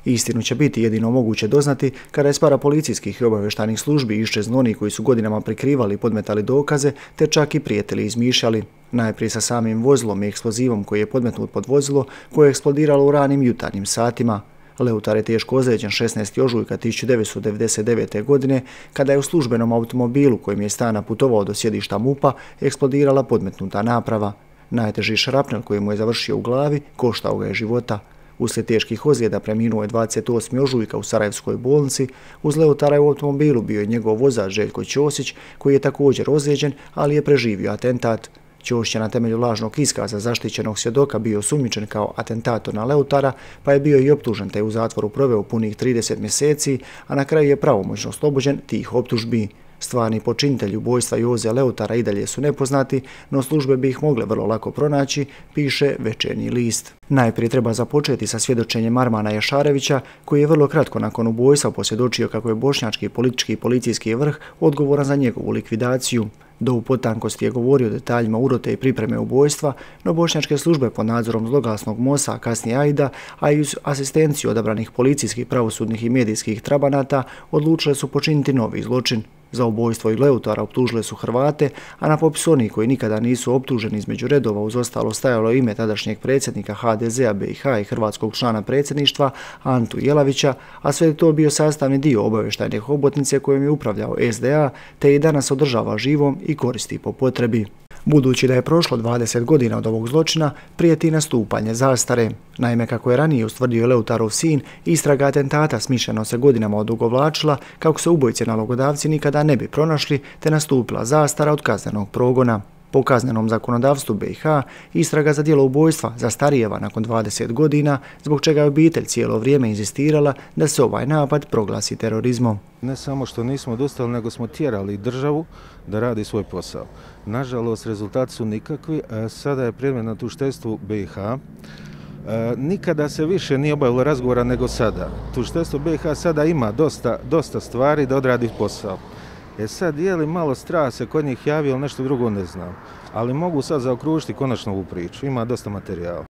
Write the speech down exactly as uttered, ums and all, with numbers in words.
Istinu će biti jedino moguće doznati kada je s parapolicijskih i obavještajnih službi iščeznu oni koji su godinama prikrivali i podmetali dokaze, te čak i prijetili i izmišljali. Najprije sa samim vozilom i eksplozivom koji je podmetnut pod vozilo koje je eksplodiralo u ranim jutarnjim satima. Leutar je teško ozlijeđen šesnaestog ožujka tisuću devetsto devedeset devete. godine kada je u službenom automobilu kojim je stana putovao do sjedišta MUP-a eksplodirala podmetnuta naprava. Najteži šrapnel koji mu je završio u glavi koštao ga je života. Uslijed teških ozljeda preminuo je dvadeset osmog ožujka u Sarajevskoj bolnici. Uz Leutara u automobilu bio je njegov vozač Željko Ćosić koji je također ozlijeđen, ali je preživio atentat. Ćosić je na temelju lažnog iskaza zaštićenog svjedoka bio osumnjičen kao atentator na Leutara, pa je bio i optužen te u zatvoru proveo punih trideset mjeseci, a na kraju je pravomoćno oslobođen tih optužbi. Stvarni počinitelji ubojstva Joze Leutara i dalje su nepoznati, no službe bi ih mogle vrlo lako pronaći, piše Večernji list. Najprije treba započeti sa svjedočenjem Armana Jašarevića, koji je vrlo kratko nakon ubojstva posvjedočio kako je bošnjački politički i policijski vrh odgovoran za njegovu likvidaciju. Do u potankosti je govorio o detaljima urote i pripreme ubojstva, no bošnjačke službe pod nadzorom zloglasnog Mosa, a kasnije Aida, a i uz asistenciju odabranih policijskih, pravosudnih i medijskih trabanata, odlučile su počiniti novi zločin. Za ubojstvo i Leutara optužile su Hrvate, a na popisu onih koji nikada nisu optuženi između redova uz ostalo stajalo ime tadašnjeg predsjednika ha de zea be i ha i hrvatskog člana predsjedništva Antu Jelavića, a sve je to bio sastavni dio obavještajne hobotnice kojom je upravljao es de a, te i danas održava živom i koristi po potrebi. Budući da je prošlo dvadeset godina od ovog zločina, prijeti nastupanje zastare. Naime, kako je ranije ustvrdio Leutarov sin, istraga atentata smišljeno se godinama odugovlačila kako se ubojice nalogodavci nikada ne bi pronašli, te nastupila zastara od kaznenog progona. Po kaznenom zakonodavstvu be i ha, istraga za djelo ubojstva zastarijeva nakon dvadeset godina, zbog čega je obitelj cijelo vrijeme inzistirala da se ovaj napad proglasi terorizmom. Ne samo što nismo dostali, nego smo tjerali državu da radi svoj posao. Nažalost, rezultati su nikakvi. Sada je predmet na tužiteljstvu be i ha. Nikada se više nije obavilo razgovora nego sada. Tužiteljstvo be i ha sada ima dosta, dosta stvari da odradi posao. E sad, je li malo strah se kod njih javio ili nešto drugo, ne znam. Ali mogu sad zaokružiti konačno ovu priču. Ima dosta materijala.